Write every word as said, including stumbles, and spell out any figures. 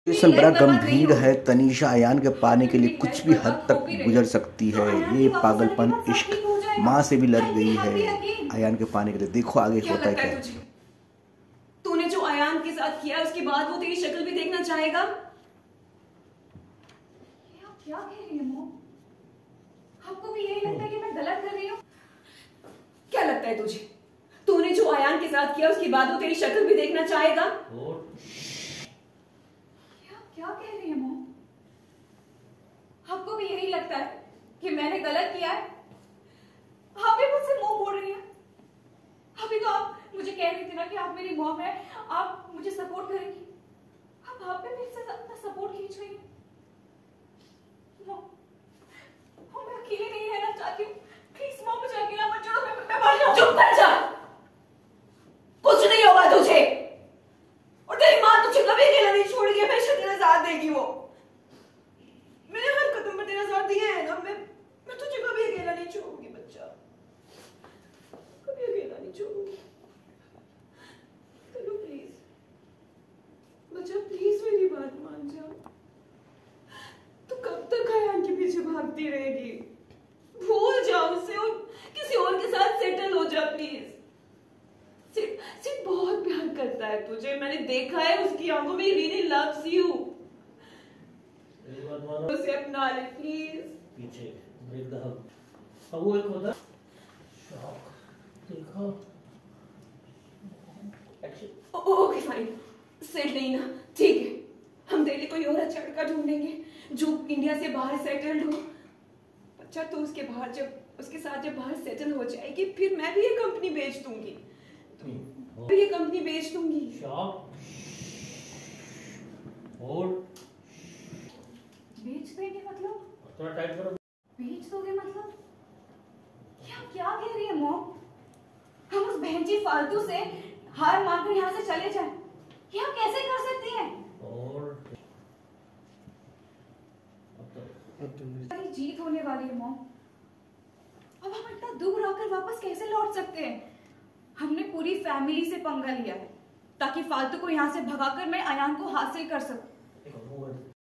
Situation बड़ा गंभीर है। तनीषा अयान के पाने के लिए कुछ भी हद तक गुजर सकती है। ये पागलपन इश्क माँ से भी लड़ गई है अयान के पाने के लिए। देखो आगे होता है क्या। तूने जो अयान के साथ किया उसके बाद वो तेरी शक्ल भी देखना चाहेगा? क्या कह रही है मॉम? आपको भी यही लगता है कि मैं गलत कर रही हूँ? क्या लगता है तुझे? तूने जो अयान के साथ किया उसके बाद वो तेरी शक्ल भी देखना चाहेगा? क्या कह रही है मॉम? आपको भी यही लगता है कि मैंने गलत किया है? आप भी मुझसे मुंह मोड़ रही हैं। अभी तो आप मुझे कह रही थी ना कि आप मेरी मॉम है, आप मुझे सपोर्ट करेंगी। अब आप भी मेरे से अपना सपोर्ट खींच रही हैं। मॉम, मॉम मैं अकेले नहीं रहना चाहती हूँ। प्लीज मॉम मुझे अकेला मत छोड़ो, मैं मैं मर जाऊँ। चुप कर जा। कुछ नहीं होगा तुझे। और तेरी माँ तुझे कभी अकेला नहीं छोड़ेगी, हमेशा तेरा साथ देगी वो। मैंने हर कदम पर तेरा साथ दिया है ना। मैं मैं तुझे कभी अकेला नहीं छोड़ूंगी बच्चा, कभी अकेला नहीं छोड़ूंगी। चलो प्लीज बच्चा, प्लीज मेरी बात मान जा। तू कब तक अयान के पीछे भागती रहेगी? भूल जा उसे और किसी और के साथ सेटल हो जा प्लीज। सिर्फ सिर्फ बहुत प्यार करता है तुझे, मैंने देखा है उसकी आंखों में। Really loves you. उसे अपना ले प्लीज। पीछे ब्रेक द हग। अब वो एक होता शॉक। देखो एक्शन। ओके फाइन, सेट नहीं ना, ठीक है। हम तेरे लिए कोई और अच्छा लड़का ढूंढेंगे जो इंडिया से बाहर सेटल्ड हो। अच्छा तो उसके बाहर जब उसके साथ जब बाहर सेटल हो जाएगी फिर मैं भी ये कंपनी बेच दूंगी। तो ये कंपनी बेच दूंगी। Shock hold. बेच देंगे मतलब? थोड़ा टाइट करो। बेच दोगे मतलब? क्या क्या कह रही है मॉम? हम उस बहन जी फालतू से हार मानकर यहाँ से चले जाएं? ये आप कैसे कर सकती हैं? और हमारी जीत होने वाली है मॉम। अब हम इतना दूर आकर वापस कैसे लौट सकते हैं? हमने पूरी फैमिली से पंगा लिया है ताकि फालतू को यहाँ से भगाकर मैं अयान को हासिल कर सकूं।